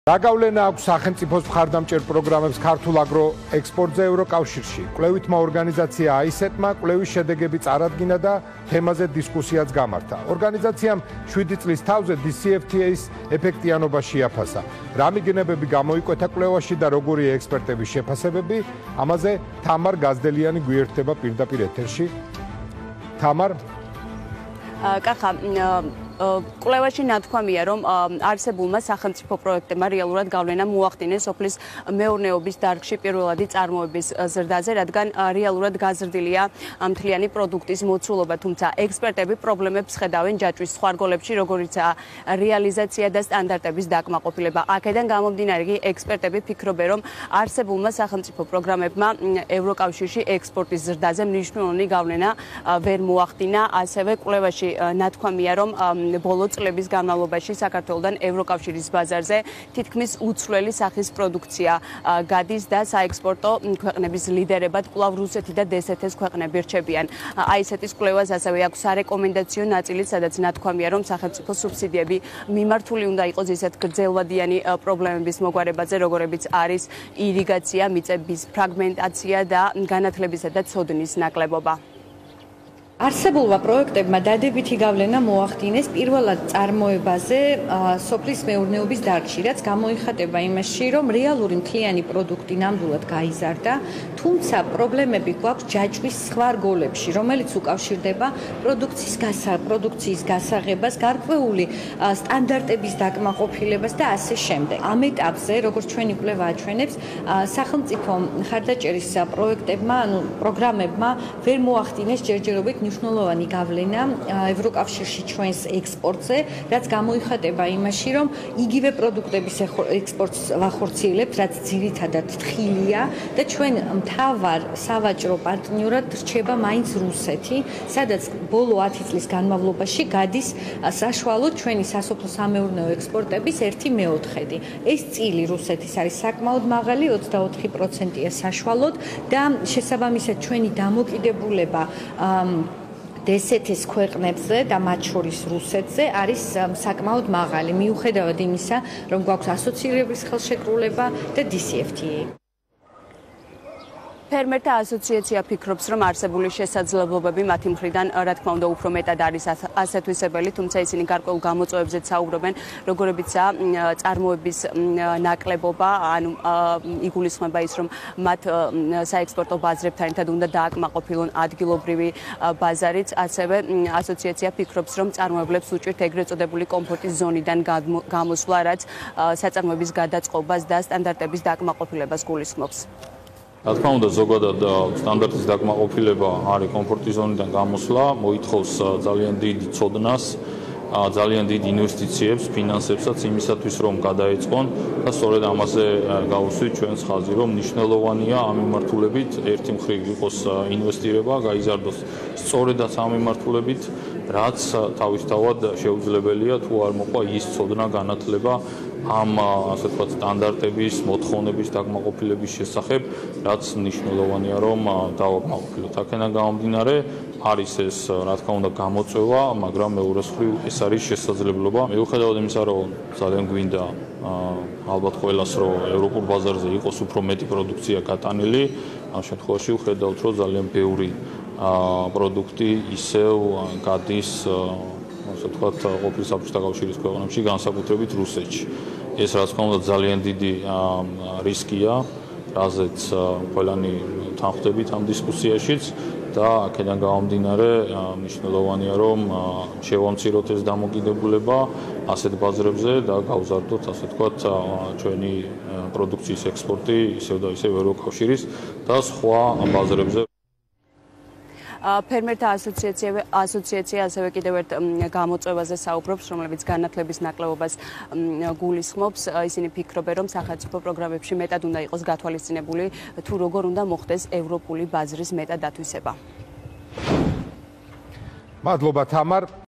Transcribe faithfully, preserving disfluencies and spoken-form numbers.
გავლენა აქვს სახელმწიფოს მხარდაჭერ პროგრამებს ქართულ აგრო-ექსპორტზე ევროკავშირში. კვლევითმა ორგანიზაცია I S E T-მა კვლევის შედეგები წარადგინა და თემაზე დისკუსიაც გამართა. ორგანიზაციამ შვიდი წლის თავზე D C F T-ის ეფექტიანობა შეაფასა. რა მიგნებები გამოიკვეთა კვლევაში და როგორია ექსპერტების შეფასებები, ამაზე თამარ გაზდელიანი გვიერთდება პირდაპირ ეთერში. თამარ, კახა კვლევაში ნათქვამია, რომ არსებულმა სახელმწიფო პროექტებმა რეალურად გავლენა მოახდინეს სოფლის მეურნეობის დარგში პირველადი წარმოების ზრდაზე, რადგან რეალურად გაზრდილია მთლიანი პროდუქტის მოცულობა, თუმცა ექსპერტები პრობლემებს ხედავენ ჯაჭვის სხვა რგოლებში, როგორიცაა რეალიზაცია და სტანდარტების დაკმაყოფილება. აქედან გამომდინარე, კი ექსპერტები ფიქრობენ, რომ არსებულმა სახელმწიფო პროგრამებმა ევროკავშირში ექსპორტის ზრდაზე მნიშვნელოვანი გავლენა ვერ მოახდინა. ასევე კვლევაში ნათქვამია, რომ ბოლო წლების განმავლობაში საქართველოსთან ევროკავშირის ბაზარზე თითქმის უცვლელი სახის პროდუქცია გადის და საექსპორტო ქვეყნების ლიდერებად კვლავ რუსეთი და D S E T-ის ქვეყნები რჩებიან. I S E T-ის კვლევას ასევე აქვს სარეკომენდაციო ნაწილი, სადაც ნათქვამია, რომ სახელმწიფო სუბსიდიები მიმართული უნდა იყოს ისეთ გრძელვადიანი პრობლემების მოგვარებაზე, როგორებიც არის ირიგაცია, მიწების ფრაგმენტაცია და განათლებისა და ცოდნის ნაკლებობა. არსებულმა პროექტებმა დადებითი გავლენა მოახდინეს პირველად წარმოებაზე სოფლის მეურნეობის დარგში, რაც გამოიხატება იმაში, რომ რეალური მთლიანი პროდუქტი ნამდვილად გაიზარდა, თუმცა პრობლემები გვაქვს ჯაჭვის სხვა რგოლებში, რომელიც უკავშირდება პროდუქციის პროდუქციის გასაღებას, გარკვეული სტანდარტების დაკმაყოფილებას და ასე შემდეგ. ამ ეტაპზე, როგორც ჩვენი კვლევა აჩვენებს, სახელმწიფო მხარდაჭერის პროექტებმა, ანუ პროგრამებმა ვერ მოახდინეს ჯერჯერობით მნიშვნელოვანი გავლენა ევროკავშირში ჩვენს ექსპორტზე, რაც გამოიხატება იმაში, რომ იგივე პროდუქტების ექსპორტს ვახორციელებთ, რაც ძირითადად თხილია და ჩვენ მთავარ სავაჭრო პარტნიორად რჩება მაინც რუსეთი, სადაც ბოლო ათი წლის განმავლობაში გადის საშუალოდ ჩვენი სასოფლო-სამეურნეო ექსპორტების ერთი მეოთხედი. ეს წილი რუსეთის არის საკმაოდ მაღალი, ოცდაოთხი პროცენტია საშუალოდ და შესაბამისად ჩვენი დამოკიდებულება D S E T-ის ქვეყნებზე და მათ შორის რუსეთზე არის საკმაოდ მაღალი, მიუხედავად იმისა, რომ გვაქვს ასოცირების ხელშეკრულება და D C F T. ფერმერთა ასოციაცია ფიქრობს, რომ არსებული შესაძლებლობები მათი მხრიდან, რა თქმა უნდა, უფრო მეტად არის ასეთვისებელი, თუმცა ისინი გარკვეულ გამოწვევებზეც საუბრობენ, როგორებიცაა წარმოების ნაკლებობა, ანუ იგულისხმება ის, რომ მათ საექსპორტო ბაზრებთან ერთად უნდა დააკმაყოფილონ ადგილობრივი ბაზარიც, ასევე ასოციაცია ფიქრობს, რომ წარმოებლებს უჭირთ ეგრეთ წოდებული კომფორტის ზონიდან გამოსვლა, რაც საწარმოების გადაწყობას და სტანდარტების დაკმაყოფილებას გულისხმობს. რა თქმა უნდა, ზოგადად სტანდარტის დაკმაყოფილება არის კომფორტის ზონიდან გამოსვლა, მოითხოვს ძალიან დიდ ცოდნას, ძალიან დიდ ინვესტიციებს, ფინანსებსაც იმისათვის, რომ გადაეწყონ და სწორედ ამაზე გავუსვით ჩვენს ხაზი, რომ მნიშვნელოვანია ამ მიმართულებით ერთი მხრივ იყოს ინვესტირება, გაიზარდოს სწორედაც ამ მიმართულებით, რაც თავისთავად შეუძლებელია თუ არ მოყვა ის ცოდნა, განათლება ამ ასე ვთქვათ სტანდარტების, მოთხოვნების დაკმაყოფილების შესახებ, რაც მნიშვნელოვანია, რომ დავაკმაყოფილოთ. აქედან გამომდინარე, არის ეს, რა თქმა უნდა, გამოწვევა, მაგრამ მეორეს მხრივ ეს არის შესაძლებლობა. მიუხედავად იმისა, რომ ძალიან გვინდა ალბათ ყველას, რომ ევროპულ ბაზარზე იყოს უფრო მეტი პროდუქცია გატანილი, ამ შემთხვევაში ვხედავთ, რომ ძალიან ბევრი პროდუქტი ისევ გადის ასე ვთქვათ, ყოფილი საბჭოთა კავშირის ქვეყნებში, განსაკუთრებით რუსეთში. ეს რა თქმა უნდა ძალიან დიდი რისკია, რაზეც ყველანი თანხმდებით ამ დისკუსიაშიც და აქედან გამომდინარე მნიშვნელოვანია, რომ შევამციროთ ეს დამოკიდებულება ასეთ ბაზრებზე და გავზარდოთ, ასე ვთქვათ, ჩვენი პროდუქციის ექსპორტი ისევ და ისევ ევროკავშირის და სხვა ბაზრებზე. ფერმერთა ასოციაცია ასევე კიდევ ერთ გამოწვევაზე საუბრობს, რომლებიც განათლების ნაკლებობას გულისხმობს. ისინი ფიქრობენ, რომ სახელმწიფო პროგრამებში მეტად უნდა იყოს გათვალისწინებული, თუ როგორ უნდა მოხდეს ევროპული ბაზრის მეტად დათვისება. მადლობა თამარ.